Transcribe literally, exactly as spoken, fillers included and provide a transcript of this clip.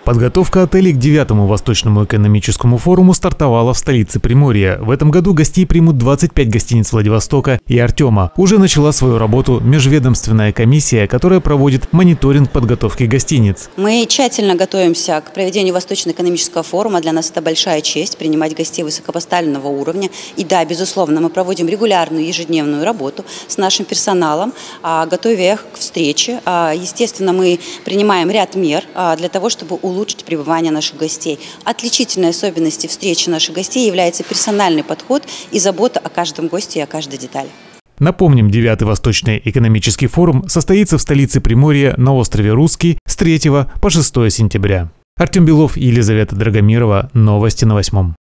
Подготовка отелей к девятому Восточному экономическому форуму стартовала в столице Приморья. В этом году гостей примут двадцать пять гостиниц Владивостока и Артема. Уже начала свою работу межведомственная комиссия, которая проводит мониторинг подготовки гостиниц. Мы тщательно готовимся к проведению Восточного экономического форума. Для нас это большая честь принимать гостей высокопоставленного уровня. И да, безусловно, мы проводим регулярную ежедневную работу с нашим персоналом, готовя их к встрече. Естественно, мы принимаем ряд мер для того, чтобы улучшить улучшить пребывание наших гостей. Отличительной особенностью встречи наших гостей является персональный подход и забота о каждом госте и о каждой детали. Напомним, девятый Восточный экономический форум состоится в столице Приморья на острове Русский с третьего по шестое сентября. Артем Белов и Елизавета Драгомирова. Новости на восьмом.